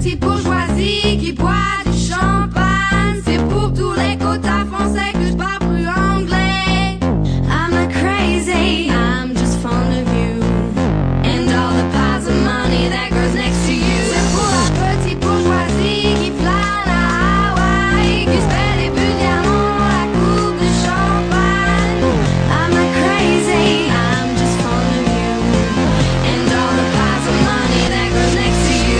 petite bourgeoisie qui boit du champagne. C'est pour tous les quotas français que je parle plus anglais. I'm not crazy, I'm just fond of you and all the piles of money that goes next to you. C'est pour la petite bourgeoisie qui plane à Hawaï, qui se fait des bulles diamants dans la coupe de champagne. I'm not crazy, I'm just fond of you and all the piles of money that goes next to you.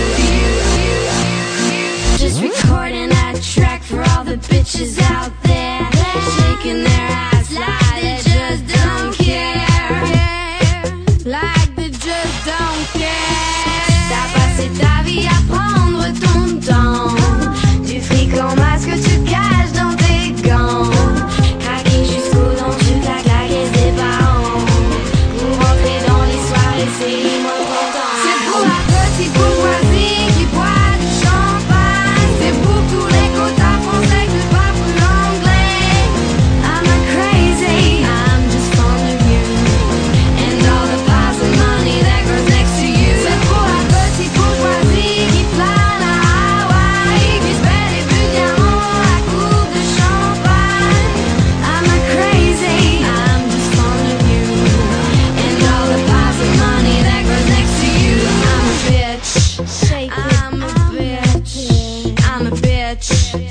Just recording a track for all the bitches out there, shaking their ass like they just don't care, like they just don't care. T'as passé ta vie à prendre ton temps, du fric en masse que tu caches dans tes gants, craquer jusqu'aux dents, tu claques la caisse des parents, pour rentrer dans les soirées, c'est l'immense content. C'est pour la petite bourgeoisie qui boit du champagne, c'est pour tous les quotas français que je parle plus anglais. I'm not crazy, I'm just fond of you and all the piles of money that goes next to you. C'est pour la petite bourgeoisie qui plane à Hawaï, qui se fait des bulles diamants dans la coupe de champagne. I'm not crazy, I'm just fond of you and all the piles of money that goes next to you. I'm a bitch, I'm a bitch, I'm a bitch.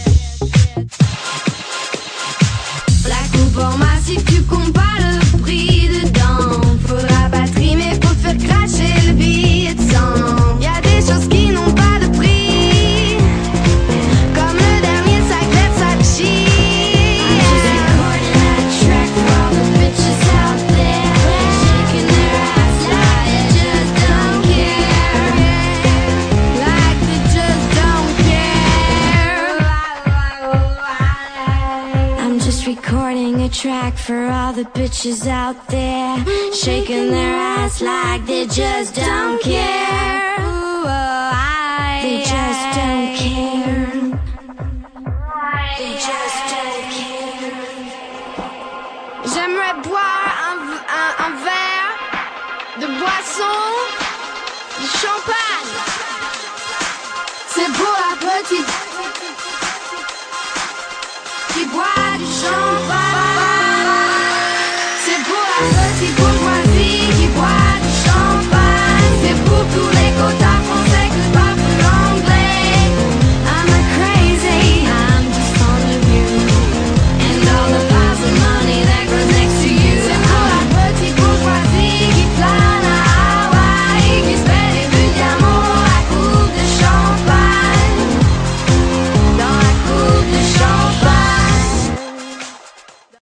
La coupe en massif, tu comptes pas le prix dedans. Faudra pas trimer pour te faire cracher le billet de 100. Y'a des choses qui n'ont pas de prix, comme le dernier sac Versace. I'm just recording a track for all the bitches out there, shaking their ass like they just don't care, like they just don't care. I'm just recording a track for all the bitches out there, shaking their ass like they just don't care. They just don't care. They just don't care. J'aimerais boire un verre de boisson, de champagne. C'est pour la petite qui boit du champagne.